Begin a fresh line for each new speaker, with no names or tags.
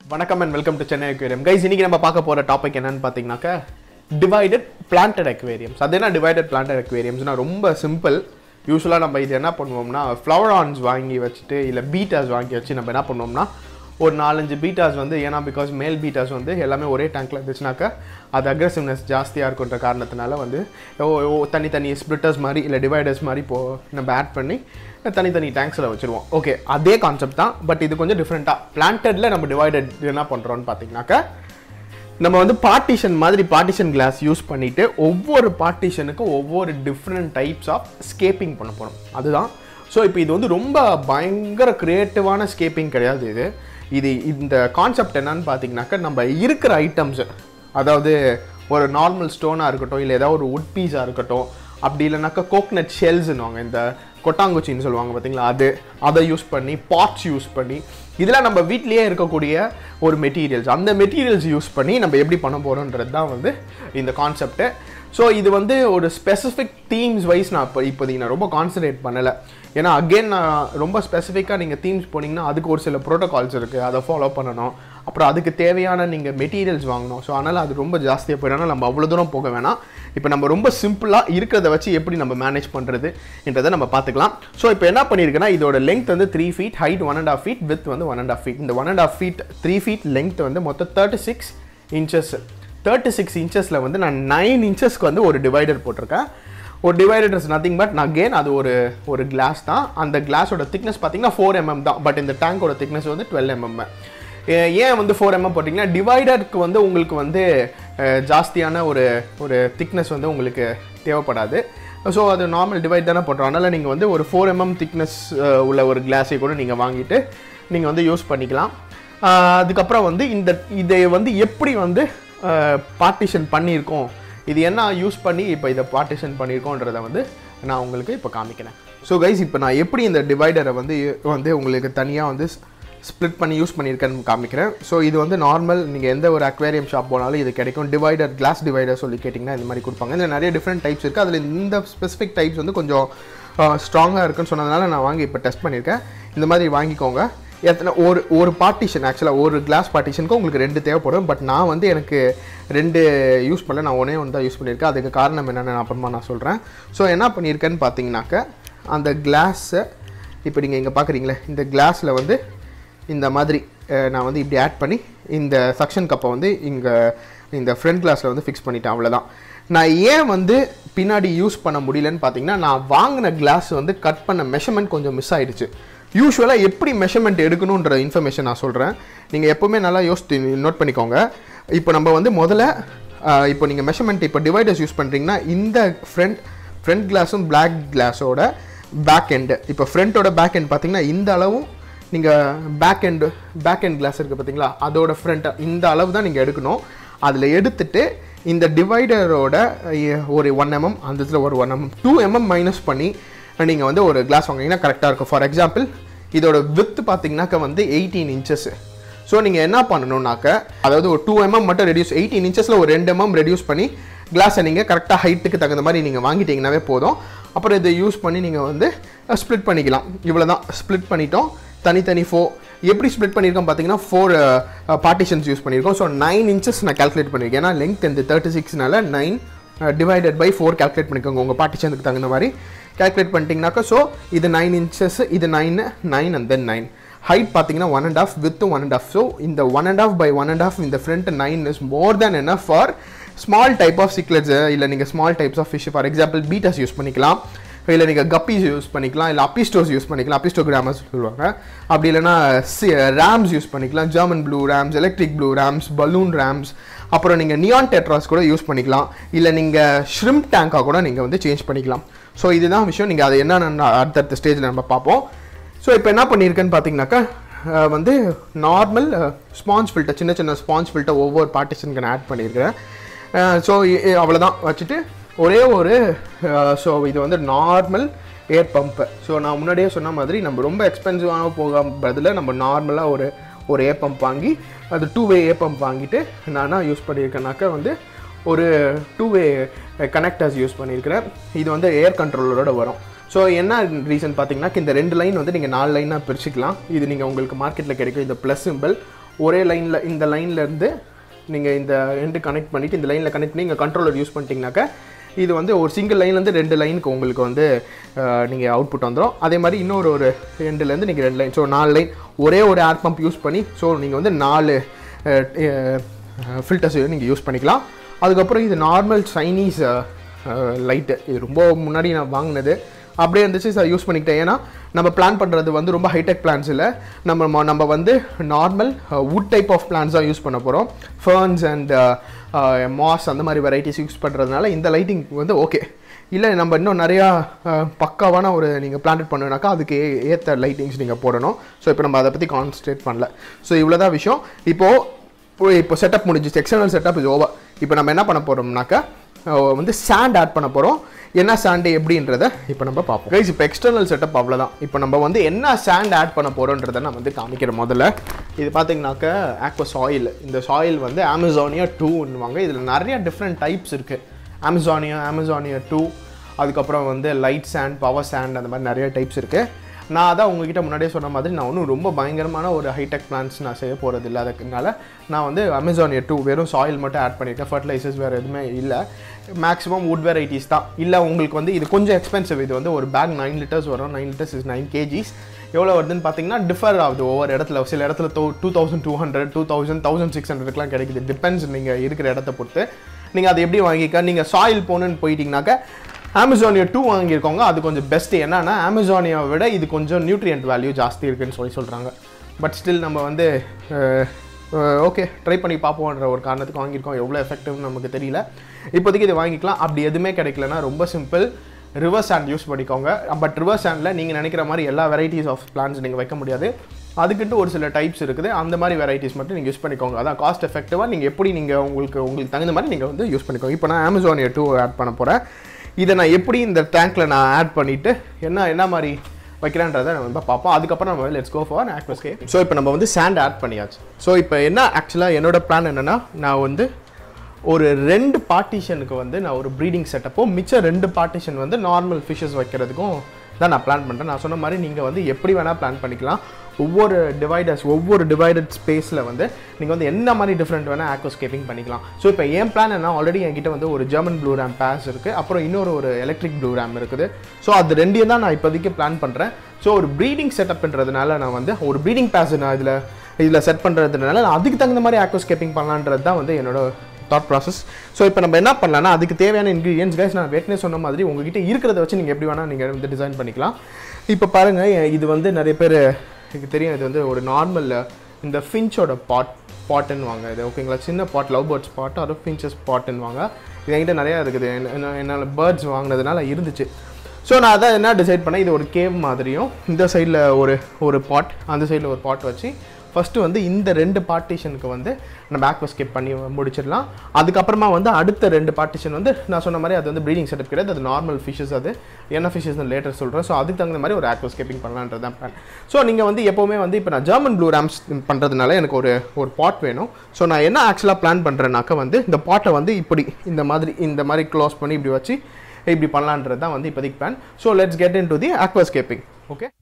வணக்கம் and welcome to Chennai Aquarium. Guys, இன்னைக்கு நம்ம பார்க்க போற டாபிக் என்னன்னு பாத்தீங்கன்னாக்க divided planted aquariums. அது என்ன divided planted aquariumsனா ரொம்ப சிம்பிள். யூசுவலா நம்ம இது என்ன பண்ணுவோம்னா ஃப்ளவரான்ஸ் வாங்கி வச்சிட்டு இல்ல பீட்டாஸ் வாங்கி வச்சு நம்ம என்ன பண்ணுவோம்னா ஒரு 4-5 பீட்டாஸ் வந்து ஏனா because மேல் பீட்டாஸ் வந்து எல்லாமே ஒரே டேங்க்ல இருந்துச்சுனாக்க அது அக்ரெசிவ்னஸ் ஜாஸ்தியா இருக்குன்ற காரணத்தினால வந்து தனி ஸ்ப்ளிட்டர்ஸ் மாதிரி இல்ல டிவைடர்ஸ் மாதிரி நம்ம ஆட் பண்ணி தனி டேங்க்ஸ்ல வச்சிருவோம். ஓகே, அதே கான்செப்ட் தான், பட் இது கொஞ்சம் டிஃபரெண்டா. பிளான்டட்ல நம்ம டிவைடட் என்ன பண்றோம்னு பாத்தீங்கன்னாக்க நம்ம வந்து பார்ட்டிஷன் கிளாஸ் யூஸ் பண்ணிட்டு ஒவ்வொரு பார்ட்டிஷனுக்கும் ஒவ்வொரு டிஃப்ரெண்ட் டைப்ஸ் ஆஃப் ஸ்கேப்பிங் பண்ண போறோம். அதுதான். ஸோ இப்போ இது வந்து ரொம்ப பயங்கர கிரியேட்டிவான ஸ்கேப்பிங் கிடையாது. இந்த கான்செப்ட் என்னன்னு பார்த்தீங்கன்னாக்கா நம்ம இருக்கிற ஐட்டம்ஸ், அதாவது ஒரு நார்மல் ஸ்டோனாக இருக்கட்டும் இல்லை ஏதாவது ஒரு வுட் பீஸாக இருக்கட்டும், அப்படி இல்லைனாக்கா கோக்னட் ஷெல்ஸ்ன்னுவாங்க, இந்த கொட்டாங்குச்சின்னு சொல்லுவாங்க பார்த்தீங்களா, அதை யூஸ் பண்ணி பாட்ஸ் யூஸ் பண்ணி இதெல்லாம் நம்ம வீட்லேயே இருக்கக்கூடிய ஒரு மெட்டீரியல்ஸ், அந்த மெட்டீரியல்ஸ் யூஸ் பண்ணி நம்ம எப்படி பண்ண போகிறோன்றது தான் வந்து இந்த கான்செப்ட்டு. ஸோ இது வந்து ஒரு ஸ்பெசிஃபிக் தீம்ஸ் வைஸ் நான் இப்போதைக்கு நான் ரொம்ப கான்சன்ட்ரேட் பண்ணலை. ஏன்னா அகெயின் நான் ரொம்ப ஸ்பெசிஃபிக்காக நீங்கள் தீம்ஸ் போனீங்கன்னா அதுக்கு ஒரு சில ப்ரோட்டோகால்ஸ் இருக்குது, அதை ஃபாலோ பண்ணணும். அப்புறம் அதுக்கு தேவையான நீங்கள் மெட்டீரியல்ஸ் வாங்கணும். ஸோ அதனால் அது ரொம்ப ஜாஸ்தியாக போயிடணும். நம்ம அவ்வளோ தூரம் போக வேணாம். இப்போ நம்ம ரொம்ப சிம்பிளாக இருக்கிறத வச்சு எப்படி நம்ம மேனேஜ் பண்ணுறதுன்றதை நம்ம பார்த்துக்கலாம். ஸோ இப்போ என்ன பண்ணியிருக்கேன்னா இதோட லெங்த் வந்து 3 feet, ஹைட் 1.5 feet, வித் வந்து 1.5 feet. இந்த 1.5 feet 3 feet லெங்த் வந்து மொத்தம் 36 inches. 36 inchesல வந்து நான் 9 inchesக்கு வந்து ஒரு டிவைடர் போட்டிருக்கேன். ஒரு divider is nothing but again அது ஒரு கிளாஸ் தான். அந்த கிளாஸோட திக்னஸ் பார்த்தீங்கன்னா 4 mm தான். பட் இந்த டேங்கோட திக்னஸ் வந்து 12 mm. ஏன் வந்து 4 mm போட்டிங்கன்னா டிவைடருக்கு வந்து உங்களுக்கு வந்து ஜாஸ்தியான ஒரு திக்னஸ் வந்து உங்களுக்கு தேவைப்படாது. ஸோ அது நார்மல் டிவைட் தானே போட்டுரும். அதனால் நீங்கள் வந்து ஒரு 4 mm திக்னஸ் உள்ள ஒரு கிளாஸை கூட நீங்கள் வாங்கிட்டு நீங்கள் வந்து யூஸ் பண்ணிக்கலாம். அதுக்கப்புறம் வந்து இதை வந்து எப்படி வந்து பார்ட்டிஷன் பண்ணியிருக்கோம், இது என்ன யூஸ் பண்ணி இப்போ இதை பார்ட்டிஷன் பண்ணியிருக்கோன்றதை வந்து நான் உங்களுக்கு இப்போ காமிக்கிறேன். ஸோ கைஸ், இப்போ நான் எப்படி இந்த டிவைடரை வந்து உங்களுக்கு தனியாக வந்து ஸ்ப்ளிட் பண்ணி யூஸ் பண்ணியிருக்கேன்னு காமிக்கிறேன். ஸோ இது வந்து நார்மல் நீங்கள் எந்த ஒரு அக்வேரியம் ஷாப் போனாலும் இது கிடைக்கும். டிவைடர், கிளாஸ் டிவைடர் சொல்லி கேட்டிங்கன்னா இந்த மாதிரி கொடுப்பாங்க. இதில் நிறைய டிஃப்ரெண்ட் டைப்ஸ் இருக்குது. அதில் இந்த ஸ்பெசிஃபிக் டைப்ஸ் வந்து கொஞ்சம் ஸ்ட்ராங்காக இருக்குன்னு சொன்னதுனால நான் வாங்கி இப்போ டெஸ்ட் பண்ணியிருக்கேன். இந்த மாதிரி வாங்கிக்கோங்க. எத்தனை ஒரு பார்ட்டிஷன், ஆக்சுவலாக ஒரு கிளாஸ் பார்ட்டிஷனுக்கு உங்களுக்கு 2 தேவைப்படும். பட் நான் வந்து எனக்கு 2 யூஸ் பண்ணல, நான் ஒன்று தான் யூஸ் பண்ணியிருக்கேன். அதுக்கு காரணம் என்னென்னு அப்புறமா நான் சொல்கிறேன். ஸோ என்ன பண்ணியிருக்கேன்னு பார்த்தீங்கன்னாக்க அந்த கிளாஸை இப்போ நீங்கள் இங்கே பார்க்குறீங்களே, இந்த கிளாஸில் வந்து இந்த மாதிரி நான் வந்து இப்படி ஆட் பண்ணி இந்த சக்ஷன் கப்பை வந்து இங்கே இந்த ஃப்ரண்ட் கிளாஸில் வந்து ஃபிக்ஸ் பண்ணிட்டேன். அவ்வளோதான். நான் ஏன் வந்து பின்னாடி யூஸ் பண்ண முடியலன்னு பார்த்தீங்கன்னா நான் வாங்கின கிளாஸ் வந்து கட் பண்ண மெஷர்மெண்ட் கொஞ்சம் மிஸ் ஆகிடுச்சு. யூஸ்வலாக எப்படி மெஷர்மெண்ட் எடுக்கணுன்ற இன்ஃபர்மேஷன் நான் சொல்கிறேன். நீங்கள் எப்போவுமே நல்லா நோட் பண்ணிக்கோங்க. இப்போ நம்ம வந்து முதல்ல இப்போ நீங்கள் மெஷர்மெண்ட் இப்போ டிவைடர்ஸ் யூஸ் பண்ணுறீங்கன்னா இந்த ஃப்ரண்ட் கிளாஸும் பிளாக் கிளாஸோட பேக் எண்டு, இப்போ ஃப்ரண்ட்டோட பேக் எண்ட் பார்த்தீங்கன்னா இந்த அளவும், நீங்கள் பேக் எண்ட் கிளாஸ் இருக்குது பார்த்தீங்களா, அதோட ஃப்ரண்ட்டை இந்த அளவு தான் நீங்கள் எடுக்கணும். அதில் எடுத்துட்டு இந்த டிவைடரோட ஒரு 1 mm, அந்த இதில் ஒரு 1 mm 2 mm மைனஸ் பண்ணி நீங்கள் வந்து ஒரு கிளாஸ் வாங்கினீங்கன்னா கரெக்டாக இருக்கும். ஃபார் எக்ஸாம்பிள் இதோட வித் பார்த்தீங்கன்னாக்க வந்து 18 inches. ஸோ நீங்கள் என்ன பண்ணணுன்னாக்க அதாவது ஒரு 2 mm மட்டும் ரெடியூஸ், 18 inchesல ஒரு 2 mm ரெடியூஸ் பண்ணி கிளாஸை நீங்கள் கரெக்டாக ஹைட்டுக்கு தகுந்த மாதிரி நீங்கள் வாங்கிட்டீங்கன்னாவே போதும். அப்புறம் இதை யூஸ் பண்ணி நீங்கள் வந்து ஸ்ப்ளிட் பண்ணிக்கலாம். இவ்வளோ தான், ஸ்ப்ளிட் பண்ணிட்டோம். தனித்தனி எப்படி ஸ்ப்ளிட் பண்ணியிருக்கோம் பார்த்தீங்கன்னா 4 பார்ட்டிஷன்ஸ் யூஸ் பண்ணியிருக்கோம். ஸோ 9 inches நான் கால்குலேட் பண்ணியிருக்கேன். ஏன்னா லெங்த் இந்த 36னால 9 டிவைடட் பை 4 கால்குலேட் பண்ணிக்கோங்க உங்கள் பார்ட்டிஷனுக்கு தகுந்த மாதிரி கால்குலேட் பண்ணிட்டீங்கன்னாக்கா. ஸோ இது 9 inches, இது 9 and then 9. ஹைட் பார்த்தீங்கன்னா 1.5, வித் 1.5. ஸோ இந்த 1.5 by 1.5 இந்த front 9 is more than enough for small type of cichlids, இல்லை நீங்கள் small types of fish. For example bettas use பண்ணிக்கலாம், இல்லை நீங்கள் கப்பீஸ் யூஸ் பண்ணிக்கலாம், இல்லை அப்பிஸ்டோஸ் யூஸ் பண்ணிக்கலாம், அப்பிஸ்டோகிராமஸ் சொல்லுவாங்க. அப்படி இல்லைனா ரேம்ஸ் யூஸ் பண்ணிக்கலாம், German blue rams, electric blue rams, balloon rams. அப்புறம் நீங்கள் நியான் டெட்ராஸ் கூட யூஸ் பண்ணிக்கலாம், இல்லை நீங்கள் ஷ்ரிம்ப் டேங்காக கூட நீங்கள் வந்து சேஞ்ச் பண்ணிக்கலாம். ஸோ இதுதான் விஷயம். நீங்கள் அதை என்னென்ன அடுத்தடுத்த ஸ்டேஜில் நம்ம பார்ப்போம். ஸோ இப்போ என்ன பண்ணியிருக்கேன்னு பார்த்தீங்கன்னாக்கா வந்து நார்மல் ஸ்பாஞ்ச் ஃபில்டர், சின்ன ஸ்பாஞ்ச் ஃபில்டர் ஒவ்வொரு பார்ட்டிஷனுக்கு நான் ஆட் பண்ணியிருக்கிறேன். ஸோ அவ்வளோதான் வச்சுட்டு ஒரே ஒரு ஸோ இது வந்து நார்மல் ஏர் பம்பு. ஸோ நான் முன்னாடியே சொன்ன மாதிரி நம்ம ரொம்ப எக்ஸ்பென்சிவான போக பதில் நம்ம நார்மலாக ஒரு ஏர் பம்ப் வாங்கி, அது 2-way ஏர் பம்ப் வாங்கிட்டு நான் யூஸ் பண்ணியிருக்கேனாக்கா வந்து ஒரு 2-way கனெக்டர்ஸ் யூஸ் பண்ணியிருக்கிறேன். இது வந்து ஏர் கண்ட்ரோலரோட வரும். ஸோ என்ன ரீசன் பார்த்தீங்கன்னா இந்த 2 லைன் வந்து நீங்கள் 4 லைனாக பிரிச்சுக்கலாம். இது நீங்கள் உங்களுக்கு மார்க்கெட்டில் கிடைக்கும். இந்த ப்ளஸ் சிம்பிள் ஒரே லைனில் இந்த லைன்லேருந்து நீங்கள் இந்த எண்டு கனெக்ட் பண்ணிவிட்டு இந்த லைனில் கனெக்ட் பண்ணி இங்கே கண்ட்ரோலர் யூஸ் பண்ணிட்டீங்கனாக்கா இது வந்து ஒரு சிங்கிள் லைன்லேருந்து 2 லைனுக்கு உங்களுக்கு வந்து நீங்கள் அவுட்புட் வந்துடும். அதே மாதிரி இன்னொரு எண்டுலேருந்து நீங்கள் 2 லைன், ஸோ 4 லைன் ஒரே ஒரு ஏர் பம்ப் யூஸ் பண்ணி ஸோ நீங்கள் வந்து 4 ஃபில்டர்ஸ் நீங்கள் யூஸ் பண்ணிக்கலாம். அதுக்கப்புறம் இது நார்மல் சைனீஸ் லைட்டு, இது ரொம்ப முன்னாடி நான் வாங்கினது அப்படியே இருந்துச்சு சார், யூஸ் பண்ணிக்கிட்டேன். ஏன்னா நம்ம பிளான் பண்ணுறது வந்து ரொம்ப ஹைடெக் பிளான்ஸ் இல்லை, நம்ம வந்து normal wood type of plants தான் யூஸ் பண்ண போகிறோம். ஃபர்ன்ஸ் அண்ட் மாஸ் அந்த மாதிரி வெரைட்டிஸ் யூஸ் பண்ணுறதுனால இந்த லைட்டிங் வந்து ஓகே. இல்லை நம்ம இன்னும் நிறையா பக்காவான ஒரு நீங்கள் பிளான்ட் பண்ணுனாக்கா அதுக்கு ஏற்ற லைட்டிங்ஸ் நீங்கள் போடணும். ஸோ இப்போ நம்ம அதை பற்றி கான்சன்ட்ரேட் பண்ணல. ஸோ இவ்வளோ தான் விஷயம். இப்போ செட்டப் முடிஞ்சிச்சு, எக்ஸ்டர்னல் செட்டப் இது ஓவர். இப்போ நம்ம என்ன பண்ண போகிறோம்னாக்கா வந்து சாண்ட் ஆட் பண்ண போகிறோம். என்ன சாண்டு எப்படின்றத இப்போ நம்ம பார்ப்போம் கைஸ். இப்போ எக்ஸ்டர்னல் செட்டப் அவ்வளோதான். இப்போ நம்ம வந்து என்ன சாண்ட் ஆட் பண்ண போகிறோன்றதை நான் வந்து காமிக்கிறேன். முதல்ல இது பார்த்தீங்கன்னாக்கா ஆக்வா சாயில். இந்த சாயில் வந்து அமேசானியா 2ன்னுவாங்க. இதில் நிறைய டிஃப்ரெண்ட் டைப்ஸ் இருக்குது. அமேசானியா 2, அதுக்கப்புறம் வந்து லைட் சாண்ட், பவர் சாண்ட், அந்த மாதிரி நிறைய டைப்ஸ் இருக்குது. நான் அதான் உங்ககிட்ட முன்னாடியே சொன்ன மாதிரி நான் ஒன்றும் ரொம்ப பயங்கரமான ஒரு ஹைடெக் பிளான்ஸ் நான் செய்ய போகிறது இல்லை. அதுக்குனால நான் வந்து அமேசானியா 2 வெறும் சாயில் மட்டும் ஆட் பண்ணியிருக்கேன். ஃபர்டிலைசர்ஸ் வேறு எதுவுமே இல்லை. மேக்ஸிமம் வுட் வெரைட்டிஸ் தான். இல்லை உங்களுக்கு வந்து இது கொஞ்சம் எக்ஸ்பென்சிவ். இது வந்து ஒரு பேக் 9 லிட்டர்ஸ் வரும். 9 லிட்டர்ஸ் இஸ் 9 kgs. எவ்வளோ வருதுன்னு பார்த்தீங்கன்னா டிஃபர் ஆகுது ஒவ்வொரு இடத்துல. சில இடத்துல 2200, 2000, 1600க்குலாம் கிடைக்குது. டிபெண்ட்ஸ் நீங்கள் இருக்கிற இடத்த பொறுத்து. நீங்கள் அதை எப்படி வாங்கிக்க, நீங்கள் சாயில் போகணுன்னு போயிட்டீங்கன்னாக்கா அமேசானியா 2 வாங்கியிருக்கோங்க. அது கொஞ்சம் பெஸ்ட்டு. என்னன்னா அமேசானியாவை விட இது கொஞ்சம் நியூட்ரியன்ட் வேல்யூ ஜாஸ்தி இருக்குன்னு சொல்கிறாங்க. பட் ஸ்டில் நம்ம வந்து ஓகே ட்ரை பண்ணி பார்ப்போன்ற ஒரு காரணத்துக்கு வாங்கியிருக்கோம். எவ்வளோ எஃபெக்டிவ்னு நமக்கு தெரியல. இப்போதைக்கு இது வாங்கிக்கலாம். அப்படி எதுவுமே கிடைக்கலன்னா ரொம்ப சிம்பிள், ரிவர் சாண்ட் யூஸ் பண்ணிக்கோங்க. பட் ரிவர் சாண்டில் நீங்கள் நினைக்கிற மாதிரி எல்லா வெரைட்டிஸ் ஆஃப் பிளான்ஸ் நீங்கள் வைக்க முடியாது. அதுக்கிட்ட ஒரு சில டைப்ஸ் இருக்குது. அந்த மாதிரி வெரைட்டிஸ் மட்டும் நீங்கள் யூஸ் பண்ணிக்கோங்க. அதான் காஸ்ட் எஃபெக்டிவாக நீங்கள் எப்படி நீங்கள் உங்களுக்கு தகுந்த மாதிரி நீங்கள் வந்து யூஸ் பண்ணிக்கோங்க. இப்போ நான் அமேசானியா 2 ஆட் பண்ண போகிறேன். இதை நான் எப்படி இந்த டேங்க்கில் நான் ஆட் பண்ணிவிட்டு என்ன மாதிரி வைக்கிறேன்றதை நம்ம பார்ப்போம். அதுக்கப்புறம் நம்ம let's go for aquascape. So இப்போ நம்ம வந்து சாண்ட் ஆட் பண்ணியாச்சு. ஸோ இப்போ என்ன ஆக்சுவலாக என்னோட பிளான் என்னென்னா, நான் வந்து ஒரு 2 பார்ட்டிஷனுக்கு வந்து நான் ஒரு ப்ரீடிங் செட்டப்பும் மிச்சம் 2 பார்ட்டிஷன் வந்து நார்மல் ஃபிஷ்ஷஸ் வைக்கிறதுக்கும் தான் நான் பிளான் பண்ணுறேன். நான் சொன்ன மாதிரி நீங்கள் வந்து எப்படி வேணால் பிளான் பண்ணிக்கலாம். ஒவ்வொரு டிவைடட் ஸ்பேஸில் வந்து நீங்கள் வந்து என்ன மாதிரி டிஃப்ரெண்ட் வேணால் aquascaping பண்ணிக்கலாம். ஸோ இப்போ என் பிளான் என்ன, ஆல்ரெடி என்கிட்ட வந்து ஒரு ஜெர்மன் ப்ளூ ரேம் பேஸ் இருக்குது, அப்புறம் ஒரு எலக்ட்ரிக் ப்ளூ ரேம் இருக்குது. ஸோ அது 2 தான் நான் இப்போதைக்கு பிளான் பண்ணுறேன். ஸோ ஒரு ப்ரீடிங் செட்டப்ன்றதுனால நான் வந்து ஒரு ப்ரீடிங் பேஸ் நான் இதில் செட் பண்ணுறதுனால நான் அதுக்கு தகுந்த மாதிரி aquascaping பண்ணலான்றது தான் வந்து என்னோட தாட் ப்ராசஸ். ஸோ இப்போ நம்ம என்ன பண்ணலாம்னா, அதுக்கு தேவையான இன்க்ரீடியன்ஸ் கைஸ் நான் ஏற்கனவே சொன்ன மாதிரி உங்ககிட்ட இருக்கிறத வச்சு நீங்கள் எப்படி வேணால் நீங்கள் வந்து டிசைன் பண்ணிக்கலாம். இப்போ பாருங்கள், இது வந்து நிறைய பேர் எனக்கு தெரியும். இது வந்து ஒரு நார்மல் இந்த ஃபின்ச்சோட பாட்டுன்னு வாங்க. இது ஓகேங்களா, சின்ன பாட், லவ் பேர்ட்ஸ் பாட், அது ஃபின்ச்சஸ் பாட்டுன்னு வாங்க. இது என்கிட்ட நிறையா இருக்குது. என்னால் பேர்ட்ஸ் வாங்கினதுனால இருந்துச்சு. ஸோ நான் அதான் என்ன டிசைட் பண்ணேன், இது ஒரு கேவ் மாதிரியும் இந்த சைடில் ஒரு பாட், அந்த சைடில் ஒரு பாட் வச்சு ஃபஸ்ட்டு வந்து இந்த 2 பார்ட்டிஷனுக்கு வந்து நம்ம aquascape பண்ணி முடிச்சிடலாம். அதுக்கப்புறமா வந்து அடுத்த 2 பார்ட்டிஷன் வந்து நான் சொன்ன மாதிரி அது வந்து ப்ரீடிங் செட்டப் கிடையாது, அது நார்மல் ஃபிஷ்ஷஸ். அது என்ன ஃபிஷ்ஷஸ் நான் லேட்டர் சொல்கிறேன். ஸோ அதுக்கு தகுந்த மாதிரி ஒரு aquascaping பண்ணலான்றது தான் பிளான். ஸோ நீங்கள் வந்து எப்போவுமே வந்து இப்போ நான் ஜெர்மன் ப்ளூ ரேம்ஸ் பண்ணுறதுனால எனக்கு ஒரு பாட் வேணும். ஸோ நான் என்ன ஆக்சுவலாக பிளான் பண்ணுறேன்னாக்கா வந்து இந்த பாட்டை வந்து இப்படி இந்த மாதிரி க்ளோஸ் பண்ணி இப்படி வச்சு இப்படி பண்ணலான்றது தான் வந்து இப்போதைக்கு plan. So let's get into the aquascaping. Okay.